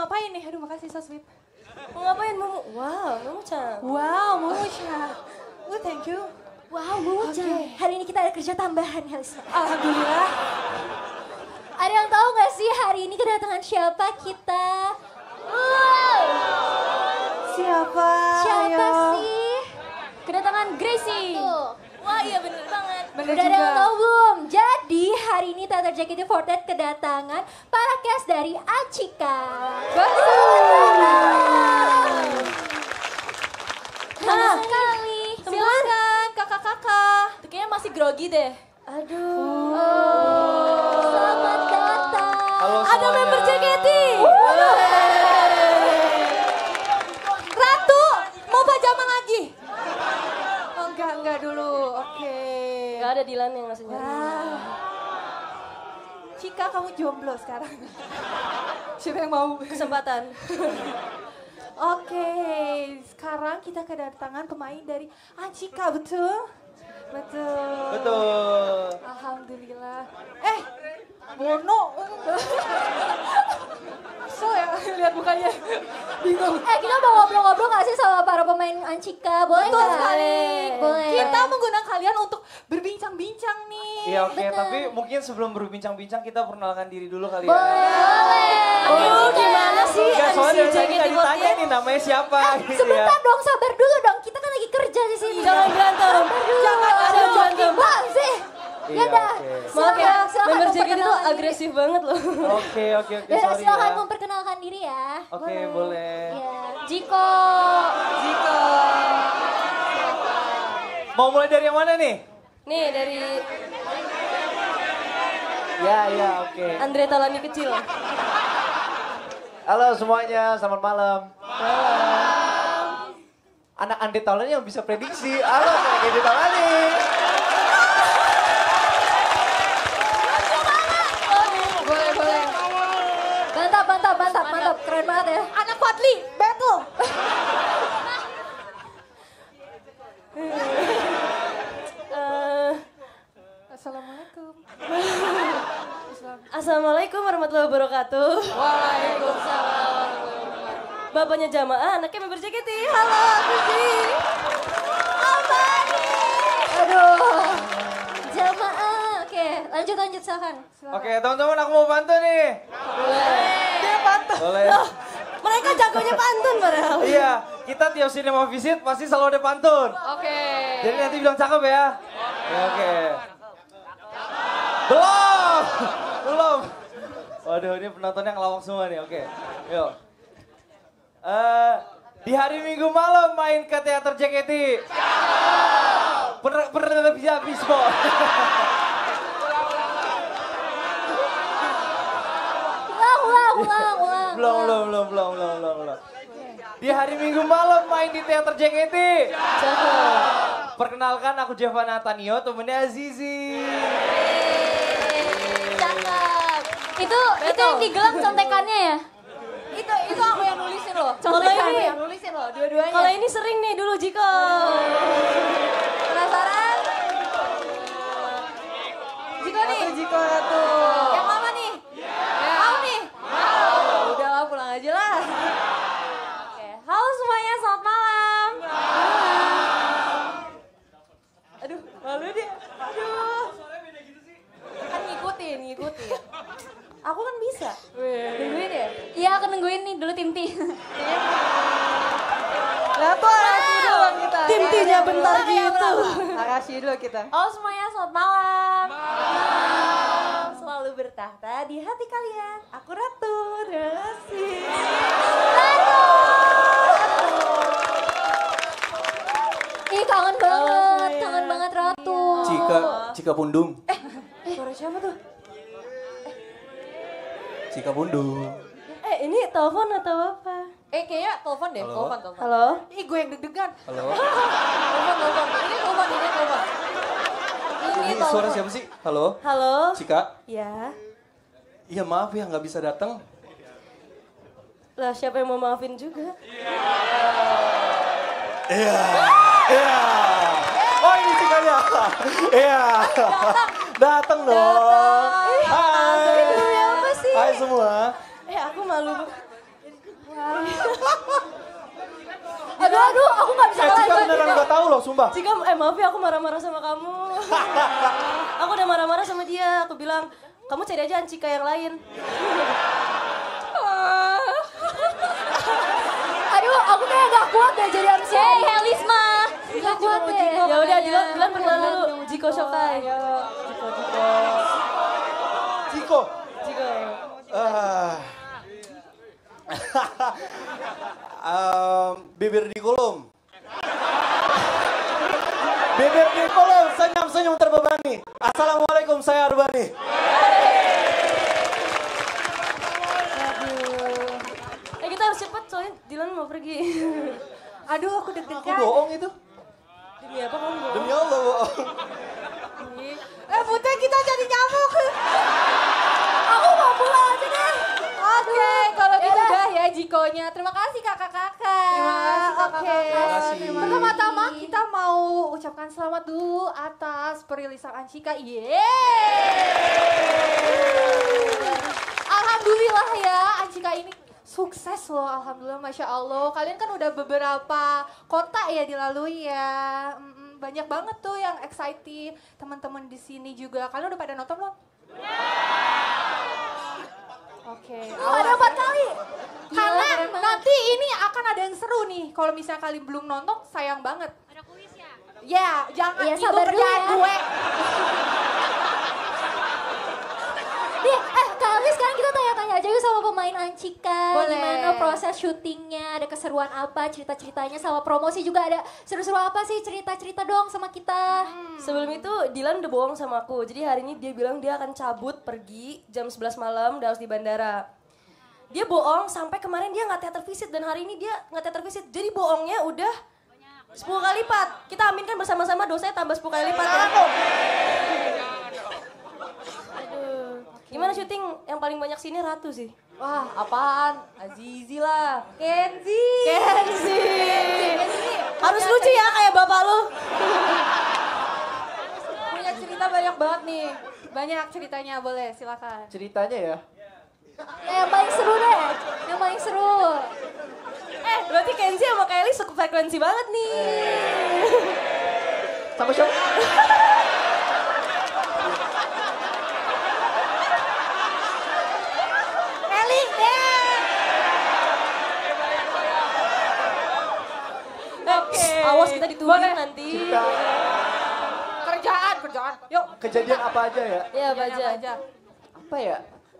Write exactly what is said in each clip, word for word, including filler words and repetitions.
ngapain nih? Aduh makasih so sweet. Mau ngapain Momo? Wow, Momo-chan. Wow, Momo-chan. Oh, thank you. Wow, Momo-chan. Okay. Hari ini kita ada kerja tambahan ya, Lisa. Alhamdulillah. Ada yang tahu gak sih hari ini kedatangan siapa kita? Wow. Siapa? Siapa Ayo. sih? Kedatangan Gracie. Wah iya bener banget. Bener Udah juga. ada yang tahu belum? Jadi hari ini Teater J K T empat puluh delapan kedatangan para cast dari Achika. Nah, sekali. Silakan kakak-kakak. Tuh kayaknya masih grogi deh. Aduh. Oh. Selamat datang. Halo Ada semuanya. member J K T. Ratu, mau pajama lagi? Oh, enggak, enggak dulu. Oke. Gak ada Dilan yang ngasih nyari. Wah. Cika, kamu jomblo sekarang. Siapa yang mau? Kesempatan. Oke, sekarang kita kedatangan pemain dari Achika, betul? Betul. Betul. Alhamdulillah. Eh, Bono. So ya, lihat mukanya. Bingung. Eh kita mau ngobrol-ngobrol gak sih sama para pemain Achika? Boleh Betul nggak? sekali. Boleh. Kita mengundang kalian untuk berbincang-bincang nih. Iya oke, Bener. tapi mungkin sebelum berbincang-bincang kita perkenalkan diri dulu kali ya. Boleh. Aduh gimana sih Enggak, soalnya dari M C tadi nggak ditanya J K T empat puluh nih namanya siapa gitu ya. Sebentar dong, sabar dulu dong. Kita kan lagi kerja di sini. Jangan berantem. Jangan ada ada berantem. Bang sih. Iya, Ya dah. oke. Maaf ya, Silakan member J K T tuh memperkenalkan diri. agresif banget loh. Oke oke oke Ya, sorry silakan ya. memperkenalkan diri ya. Oke boleh. Ya, Jiko. Jiko. Mau mulai dari yang mana nih? Nih dari Ya ya oke. Andre Talani kecil. Halo semuanya, selamat malam. Anak Andre Taulani yang bisa prediksi. Halo, saya Andre Taulani. Boleh, boleh. Mantap, mantap, mantap, mantap. Keren banget ya. Anak Fadli, battle. Eh, Assalamualaikum. Assalamualaikum warahmatullahi wabarakatuh. Waalaikumsalam. Bapaknya jamaah, anaknya member J K T. Halo, aku Ji. Aduh. Jamaah. Oke, lanjut, lanjut, silakan. Oke teman-teman aku mau bantu nih. Dia bantu. Boleh. Mereka jagonya pantun padahal. Iya, kita tiap sini mau visit pasti selalu ada pantun. Oke. Jadi nanti bilang cakep ya. Ya, oke. Belum. Belum. Waduh, ini penontonnya ngelawak semua nih. Oke. Yuk. Eh, di hari Minggu malam main ke teater J K T. Bener bener bisa bisbo. Ulang, ulang, ulang, ulang. Belum, belum, belum, belum, belum, belum, belum. Di hari Minggu malam main di teater J K T. Perkenalkan aku Jeva Natanio, temennya Azizi. Cakep. Itu, itu yang digelam contekannya ya? Itu itu aku yang nulisin loh. Kalau Contekan ini- yang nulisin loh, dua-duanya. Kalau ini sering nih dulu Jiko. Penasaran? Jiko nih. Jiko tuh. Yang mana nih? Mau nih? Mau. Udah lah pulang aja lah. Oke. Halo semuanya, selamat malam. Aduh, malu dia. Aduh. Kan ngikutin, ngikutin. Aku kan bisa. Nungguin ya? Iya, aku nungguin nih dulu tim T. Lah tuh narasi dulu kita. Tim T-nya bentar gitu. Narasi dulu kita. Halo semuanya, selamat malam. Malam. Selalu bertahta di hati kalian. Aku Ratu. Terima kasih. Ih, kangen banget, kangen banget Ratu. Cika, Cika Pundung. Suara siapa tuh? Cika Pundung. Eh ini telepon atau apa? Eh kayaknya telepon deh, Halo? telepon, telepon. Halo? Ih gue yang deg-degan. Halo. Telepon, telepon. Ini telepon, ini telepon. Ini Ini telepon. suara siapa sih? Halo. Halo? Cika. Ya. Iya maaf ya nggak bisa datang. Lah siapa yang mau maafin juga? Iya. Iya. Oh ini Cikanya. Iya. Datang dong. Hai. Demi apa sih? Hai semua. Eh aku malu. Aduh, aduh, aku gak bisa Eh, Cika lanjut. beneran gak tahu loh, sumpah. Cika, eh maaf ya aku marah-marah sama kamu. Aku udah marah-marah sama dia. Aku bilang, kamu cari aja Cika yang lain. Aduh, aku kayak gak kuat deh jadi M C. Hey, Helisma. Gak kuat deh. Ya udah, Dilan, Dilan perkenalan dulu. Jiko Shokai. Jiko, Jiko. Ciko. Jiko. Ah. Em, bibir di kolom. Bibir di kolom, senyum-senyum terbebani. Assalamualaikum, saya Arbani. Eh kita harus cepet soalnya Dilan mau pergi. Aduh, aku Aku deg-degan. bohong itu. Demi apa kamu bohong? Demi Allah bohong. Eh, Putih kita jadi nyamuk. Aku mau pulang aja deh. Oke, kalau gitu Yaudah. udah ya Jikonya. Terima kasih kakak-kakak. Terima kasih, Oke. kakak-kakak. Terima kasih. Pertama-tama kita mau ucapkan selamat dulu atas perilisan Anchika. Yeay. Alhamdulillah ya Anchika ini sukses loh, alhamdulillah, masya Allah. Kalian kan udah beberapa kota ya dilalui ya. Mm-mm, banyak banget tuh yang excited. Teman-teman di sini juga. Kalian udah pada nonton belum? Oke. Oh, ada empat kali. Karena Gila, keren banget. nanti ini akan ada yang seru nih. Kalau misalnya kalian belum nonton, sayang banget. Ada kuis ya? Ya, jangan Iya, itu sabar dulu kerjaan ya. gue. Nih, eh kali sekarang kita tanya-tanya aja yuk sama pemain Anchika. Boleh. Gimana proses syutingnya, ada keseruan apa, cerita-ceritanya sama promosi juga ada seru-seru apa sih, cerita-cerita dong sama kita. Sebelum itu Dilan udah bohong sama aku. Jadi hari ini dia bilang dia akan cabut pergi jam sebelas malam, udah harus di bandara. Dia bohong sampai kemarin dia nggak theater visit dan hari ini dia nggak theater visit. Jadi bohongnya udah sepuluh kali lipat. Kita aminkan bersama-sama dosanya tambah sepuluh kali lipat ya. Aduh. Gimana syuting yang paling banyak sini Ratu sih? Wah, apaan? Azizi lah. Kenzi. Kenzi. Harus lucu ya kayak bapak lu. Punya cerita banyak banget nih. Banyak ceritanya, boleh silakan. Ceritanya ya. Ya, yang paling seru deh, yang paling seru. Eh, berarti Kenzi sama Kelly frekuensi banget nih. Sama siapa? Eli, Oke. Awas kita dituduh Boleh. nanti. Cika. Kerjaan, kerjaan. Yuk. Kejadian apa aja ya? Ya, baca. aja. Apa ya?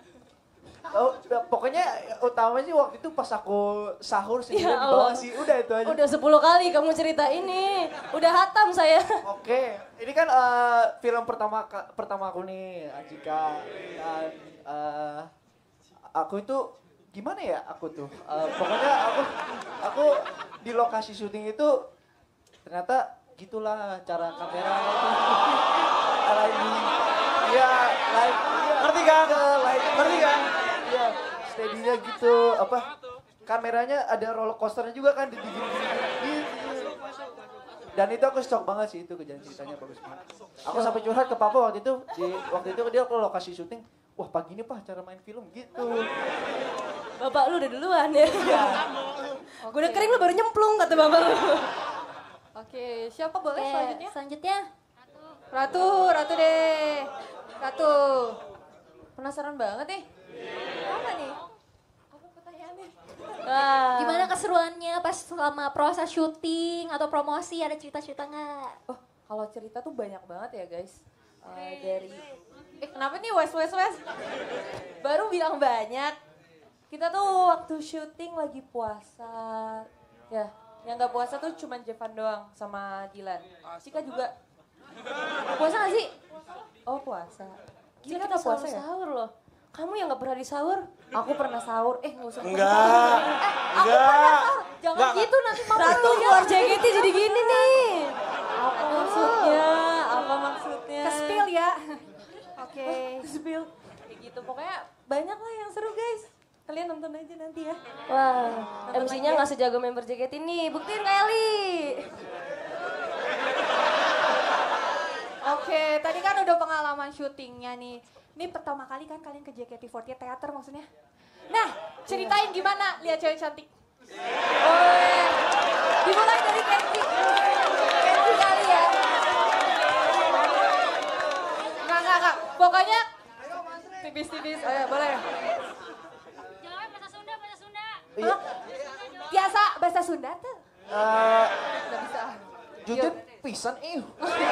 Oh, ya, pokoknya utamanya sih waktu itu pas aku sahur sendirian Ya di bawah Allah. sih. Udah itu aja. Udah sepuluh kali kamu cerita ini. Udah hatam saya. Oke, ini kan eh, film pertama ka- pertama aku nih, Anchika. Dan eh, aku itu gimana ya aku tuh? Eh, pokoknya aku aku di lokasi syuting itu ternyata gitulah cara kamera itu. Lighting. Iya, light. Iya. Ngerti kan? Ke light. Ngerti kan? Iya, steady-nya gitu. Apa? Kameranya ada roller coasternya juga kan di di- di- di- gitu. Dan itu aku shock banget sih, itu kejadian ceritanya bagus banget. Aku sampai curhat ke papa waktu itu, di waktu itu dia ke lokasi syuting, wah pagi ini pak cara main film gitu. Bapak lu udah duluan ya. Gue udah kering lu baru nyemplung kata bapak lu. Oke, siapa boleh Oke, selanjutnya? selanjutnya. Ratu, Ratu deh. Ratu. Penasaran banget nih. Apa nih? Apa pertanyaannya? Wah. Gimana keseruannya pas selama proses syuting atau promosi, ada cerita-cerita nggak? Oh, kalau cerita tuh banyak banget ya guys. Eh, dari eh kenapa nih Wes Wes Wes? Baru bilang banyak. Kita tuh waktu syuting lagi puasa. Ya, yang nggak puasa tuh cuma Jevan doang sama Dilan. Cika juga. Puasa gak sih? Oh puasa. Gila Kita kita puasa sahur ya? sahur loh. Kamu yang nggak pernah di sahur? Aku pernah sahur. Eh nggak usah. Enggak. Eh, aku Enggak. pernah sahur. Jangan Enggak. gitu nanti mama Ratu lu keluar ya. J K T jadi gini nih. Apa maksudnya? Apa maksudnya? Ke-spill ya. Oke. Spill. Kayak gitu. Pokoknya banyak lah yang seru guys. Kalian nonton aja nanti ya. Wah, M C-nya nggak sejago member J K T nih. Buktiin Kak Eli. Oke, tadi kan udah pengalaman syutingnya nih. Ini pertama kali kan kalian ke J K T empat puluh delapan teater maksudnya. Nah, ceritain gimana lihat cewek cantik. Oh, dimulai dari Kenji. Kenji kali ya. Nggak, nggak, nggak. Pokoknya tipis-tipis. Oh ya, boleh. Jawab bahasa Sunda, bahasa Sunda. Iya. Biasa bahasa Sunda tuh. Eh, Nggak bisa. jujur pisan ih.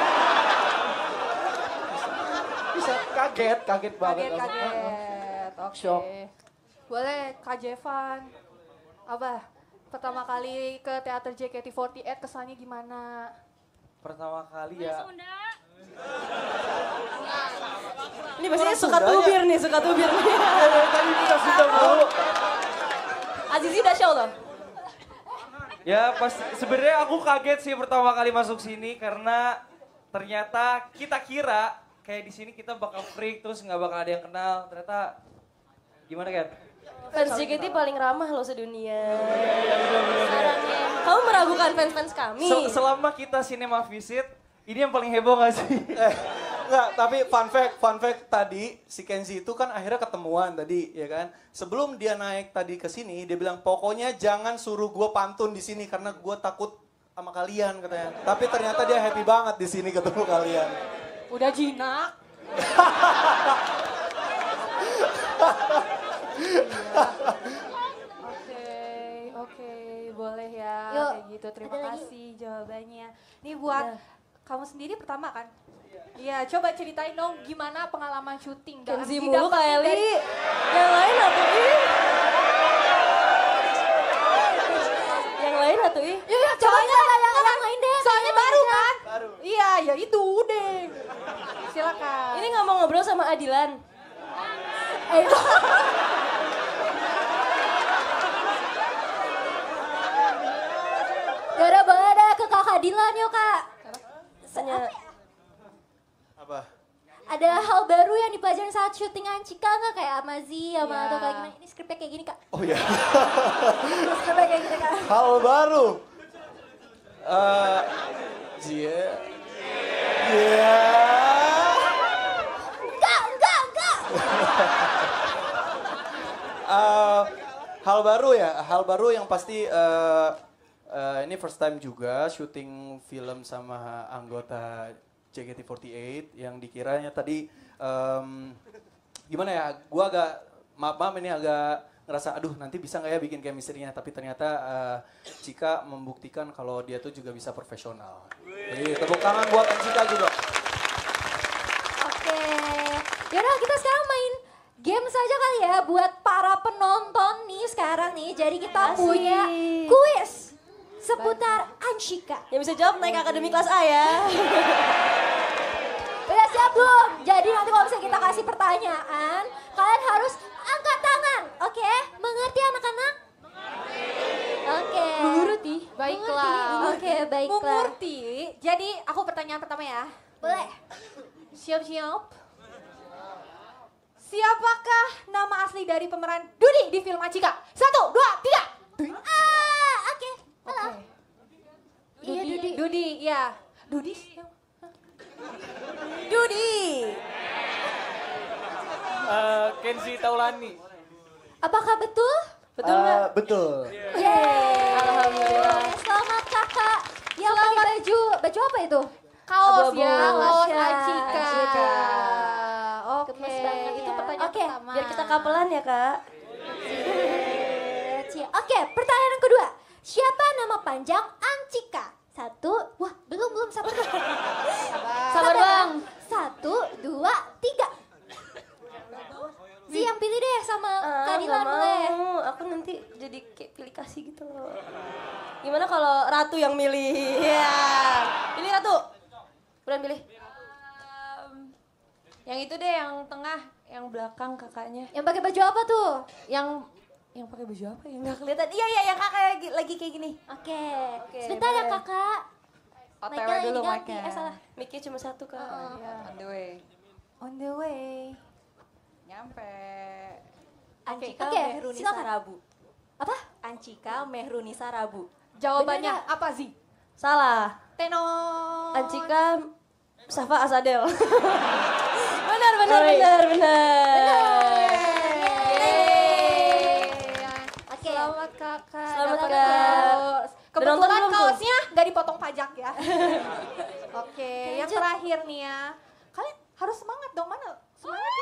Bisa kaget, kaget banget. Kaget, kaget. Oke. Shock. Boleh, Kak Jevan. Apa? Pertama kali ke teater J K T empat delapan kesannya gimana? Pertama kali ya. Sunda. Ini biasanya Orang suka Sundanya. tubir nih, suka tubir nih. Ya, dari tadi kita sudah mulu. Azizi udah show loh. Ya pas sebenarnya aku kaget sih pertama kali masuk sini karena ternyata kita kira kayak di sini kita bakal freak terus nggak bakal ada yang kenal. Ternyata gimana kan? Fans J K T paling ramah loh sedunia. Kamu meragukan fans-fans kami. Se- selama kita cinema visit, ini yang paling heboh gak sih? Eh, enggak, tapi fun fact, fun fact tadi si Kenzi itu kan akhirnya ketemuan tadi, ya kan? Sebelum dia naik tadi ke sini, dia bilang pokoknya jangan suruh gue pantun di sini karena gue takut sama kalian katanya. Tapi ternyata dia happy banget di sini ketemu kalian. Udah jinak. Oke, oke, boleh ya. Yuk, Kayak gitu. Terima ada lagi? kasih jawabannya. Nih buat Nah. kamu sendiri pertama kan? Iya, coba ceritain dong gimana pengalaman syuting. Dan Kenzi didapetin mulu Kak Eli. dari- Yang lain atuh ih. Yang lain atuh ih. Iya, iya, coba Coba yang, yang, yang lain deh. Soalnya yang baru aja. kan? Iya, ya itu udah. Silakan. Ini nggak mau ngobrol sama Adilan. Eh, Gara banget dah ke kakak Dilan yuk kak. Hanya Apa? Ada hal baru yang dipelajarin saat syuting Ancika nggak kayak Amazi sama Iya. atau kayak gimana? Ini skripnya kayak gini kak. Oh ya, Skripnya kayak gini kak. hal baru. Eh, Cie. Iya. Enggak, enggak, enggak. Eh, hal baru ya, hal baru yang pasti eh, eh, ini first time juga syuting film sama anggota J K T empat delapan yang dikiranya tadi em, gimana ya, gua agak maaf maaf ini agak ngerasa aduh nanti bisa nggak ya bikin chemistry-nya, tapi ternyata eh, Cika membuktikan kalau dia tuh juga bisa profesional. Jadi tepuk tangan buat Cika juga. Oke. Yaudah kita sekarang main game saja kali ya buat para penonton nih sekarang nih. Jadi kita Asik. punya kuis seputar Ancika. yang bisa jawab naik akademi kelas A ya. Udah siap belum? Jadi nanti kalau misalnya kita kasih pertanyaan, kalian harus angkat tangan. Oke? Mengerti anak-anak? Oke. Mengerti? Baiklah. Mengerti. Oke, baiklah. Mengerti. Jadi aku pertanyaan pertama ya. Boleh. Siap-siap. Siapakah nama asli dari pemeran Dudi di film Ancika? Satu, dua, tiga. Ah, oke. Halo. Oke. Iya, Dudi. Dudi, ya. Dudi? Dudi. Eh, Kenzi Taulani. Apakah betul? Betul nggak? Eh, betul. Yeay. Alhamdulillah. Selamat kakak. Yang pakai baju, baju apa itu? Kaos Abu-abu. ya, kaos Ya, Ancika. Ancika. Oke, Gemes banget itu ya. pertanyaan Oke, pertama. Biar kita kapelan ya kak. Cie. Oke, pertanyaan yang kedua. Siapa nama panjang Ancika? Satu, wah belum belum sabar dong. Sabar bang. Satu, dua, tiga. Si yang pilih deh sama Ah, keadilan nggak boleh. mau. Aku nanti jadi kayak pilih kasih gitu loh. Gimana kalau Ratu yang milih? Ya. Pilih Ratu. Buruan pilih. Em, yang itu deh, yang tengah, yang belakang kakaknya. Yang pakai baju apa tuh? Yang yang pakai baju apa ya? Nggak kelihatan. Iya iya, yang kakak lagi, lagi kayak gini. Oke. Oke, Sebentar ya boleh. kakak. O T W Mic-nya dulu diganti. mic-nya. Eh salah. Mic-nya cuma satu kak. On the way. On the way. Nyampe. Oke, Ancika oke, Mehrunisa silakan. Rabu. Apa? Ancika Mehrunisa Rabu. Jawabannya Bener apa sih? Salah. Tenor. Ancika Safa Asadel. benar benar Oi. benar benar. Yeay. Oke. Selamat Kita Kak. Selamat, Dapat Kak. kaos. Udah Kebetulan nonton belum tuh? kaosnya nggak dipotong pajak ya. Oke, yang Lanjut. terakhir nih ya. Kalian harus semangat dong, mana semangatnya?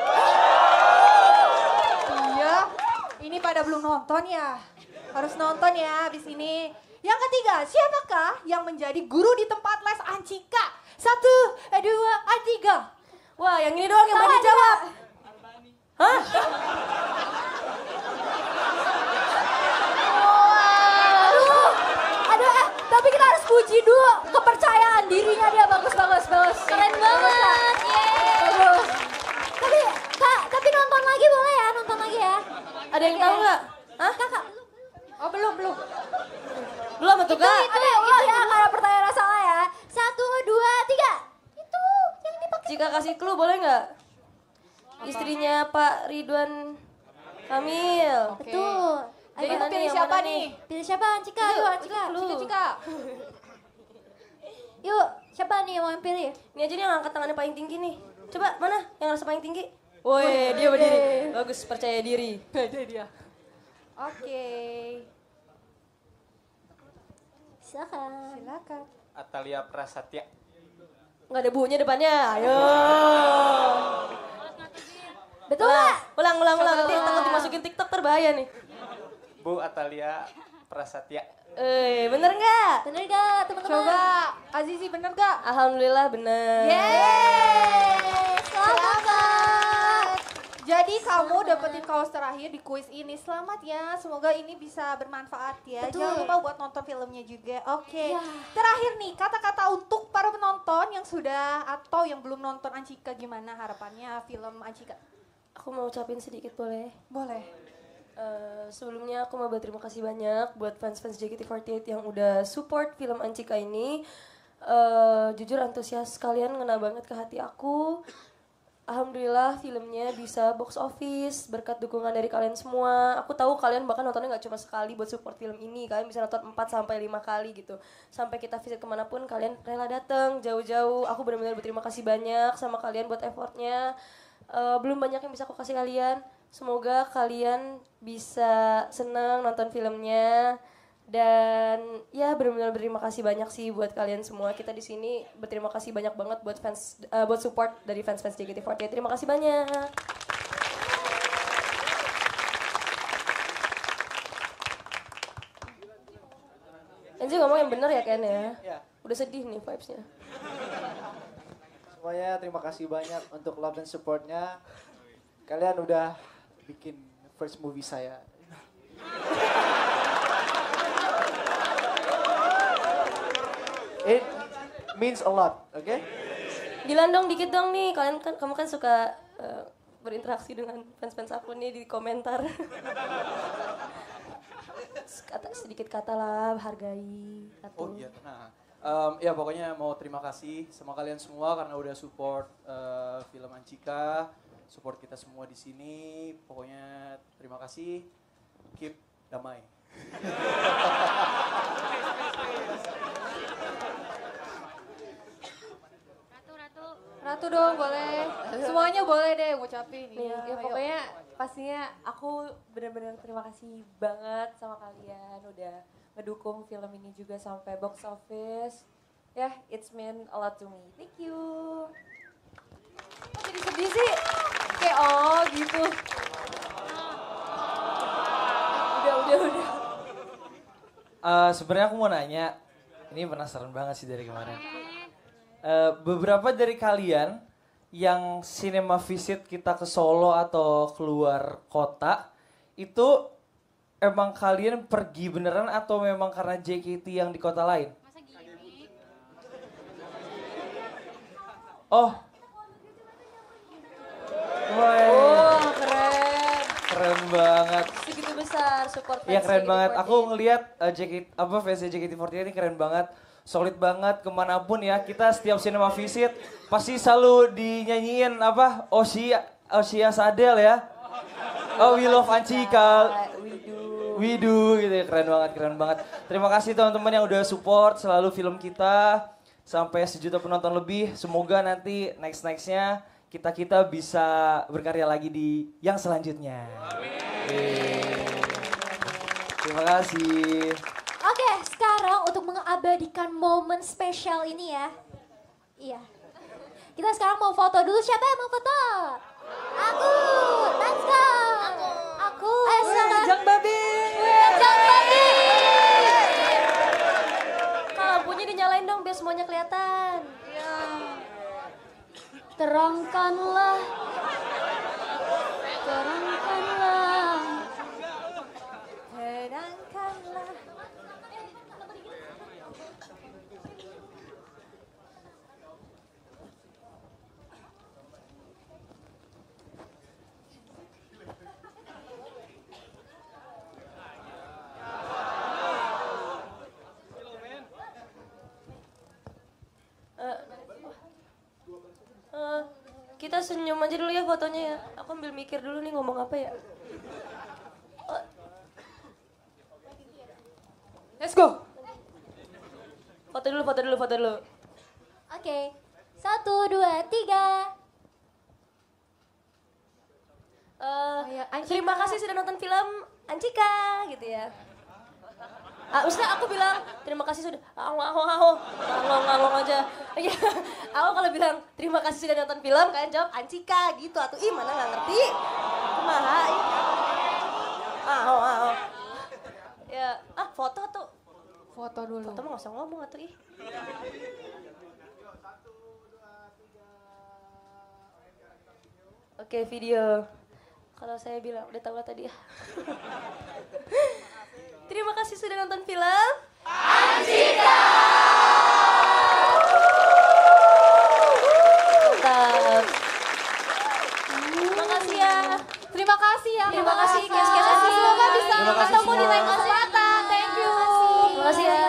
Iya, ini pada belum nonton ya. Harus nonton ya abis ini. Yang ketiga, siapakah yang menjadi guru di tempat les Ancika? Satu, eh, dua, eh, tiga. Wah, yang ini doang yang Salah berani dia. jawab. Hah? Aduh, aduh, eh, tapi kita harus puji dulu kepercayaan dirinya dia bagus, bagus, bagus. Keren banget. Bagus. Tapi, Kak, tapi nonton lagi boleh ya, nonton lagi ya. Ada yang tahu nggak? Hah? Kakak, oh belum, belum. Belum betul Kak? Itu, oh ya, karena pertanyaan salah ya. Satu, dua, tiga. Itu yang dipakai. Jika kasih clue boleh nggak? Istrinya Pak Ridwan Kamil. Betul. Jadi Ayo, kita pilih yang siapa mana nih? Pilih siapa, Ancika? Yuk, Yuk, Ancika. lu. Cika, Cika. Yuk, siapa nih yang mau yang pilih? Ini aja nih yang angkat tangannya paling tinggi nih. Coba mana yang rasa paling tinggi? Woi, dia berdiri. Bagus, percaya diri. Beda dia. Oke. Silakan. Silakan. Atalia Prasatya. Nggak ada buunya depannya. Ayo. Betul nggak? Ulang, ulang, ulang. Nanti Coba. takut dimasukin TikTok terbahaya nih. Bu Atalia Prasatya. Eh, bener nggak? Bener gak teman-teman? Coba, Azizi bener gak? Alhamdulillah bener. Yeay, selamat. Jadi kamu dapetin kaos terakhir di kuis ini. Selamat ya, semoga ini bisa bermanfaat ya. Betul. Jangan lupa buat nonton filmnya juga. Oke. Ya. Terakhir nih, kata-kata untuk para penonton yang sudah atau yang belum nonton Ancika, gimana harapannya film Ancika? Aku mau ucapin sedikit boleh? Boleh. Eh, sebelumnya aku mau berterima kasih banyak buat fans-fans J K T empat delapan yang udah support film Ancika ini. Eh, jujur antusias kalian ngena banget ke hati aku. Alhamdulillah filmnya bisa box office berkat dukungan dari kalian semua. Aku tahu kalian bahkan nontonnya nggak cuma sekali buat support film ini. Kalian bisa nonton empat sampai lima kali gitu. Sampai kita visit kemanapun kalian rela datang jauh-jauh. Aku benar-benar berterima kasih banyak sama kalian buat effortnya. Eh, belum banyak yang bisa aku kasih kalian. Semoga kalian bisa senang nonton filmnya. Dan ya benar-benar berterima kasih banyak sih buat kalian semua. Kita di sini berterima kasih banyak banget buat fans uh, buat support dari fans-fans J K T empat delapan. Terima kasih banyak. Enzi ngomong yang bener ya Ken ya. Ya. Udah sedih nih vibes-nya. Semuanya terima kasih banyak untuk love dan supportnya. Kalian udah bikin first movie saya. It means a lot, oke? Okay? Dilan dong dikit dong nih. Kalian kan kamu kan suka uh, berinteraksi dengan fans-fans aku nih di komentar. Kata sedikit kata lah, hargai. Satu. Oh iya, nah. Um, ya pokoknya mau terima kasih sama kalian semua karena udah support uh, film Ancika, support kita semua di sini. Pokoknya terima kasih. Keep damai. Ratu dong, boleh. Semuanya boleh deh ngucapin. Nih, Iya, ya ayo. Pokoknya pastinya aku benar-benar terima kasih banget sama kalian udah ngedukung film ini juga sampai box office. Ya, yeah, it's mean a lot to me. Thank you. Kok jadi sedih sih? Kayak oh gitu. Udah, udah, udah. Eh, sebenarnya aku mau nanya, ini penasaran banget sih dari kemarin. Eh, beberapa dari kalian yang cinema visit kita ke Solo atau keluar kota, itu emang kalian pergi beneran atau memang karena J K T yang di kota lain? Oh. Woi. Oh, keren. Keren banget. Segitu besar support fans Iya keren J K T banget. empat Aku ngelihat uh, J K T apa fansnya J K T empat delapan ini keren banget. Solid banget kemanapun ya. Kita setiap cinema visit pasti selalu dinyanyiin apa Osia Osia Sadel ya. Oh we love Ancika. We do. We do gitu ya. Keren banget, keren banget. Terima kasih teman-teman yang udah support selalu film kita sampai sejuta penonton lebih. Semoga nanti next nextnya kita kita bisa berkarya lagi di yang selanjutnya. Amin. Terima kasih. Oke, sekarang untuk mengabadikan momen spesial ini ya. Iya. Kita sekarang mau foto dulu. Siapa yang mau foto? Aku. Let's go. Aku. Aku. Ayo silakan. Jang babi. Jang babi. Kalau lampunya dinyalain dong biar semuanya kelihatan. Ya. Terangkanlah. Terangkanlah. Terangkanlah. Uh, kita senyum aja dulu ya fotonya ya. Aku ambil mikir dulu nih ngomong apa ya. Uh, Let's go. foto dulu, foto dulu, foto dulu. Oke. Satu, dua, tiga. Uh, Oh ya, Ancika. terima kasih sudah nonton film Ancika gitu ya. Ah, maksudnya aku bilang terima kasih sudah awang awang awang awang awang aja. Iya, aku kalau bilang terima kasih sudah nonton film, kalian jawab Ancika gitu. Atau ih mana nggak ngerti? Kumaha? Awang awang. Ya, ah foto tuh. Foto dulu. Foto mah nggak usah ngomong atuh ih. Oke, video. Kalau saya bilang udah tahu lah tadi ya. Terima kasih sudah nonton film Ancika. Mantap. Terima kasih ya. Terima kasih ya. Terima kasih, kios-kios. Semoga bisa Terima kasih ketemu di semua. lain kesempatan. Thank you. Terima kasih ya.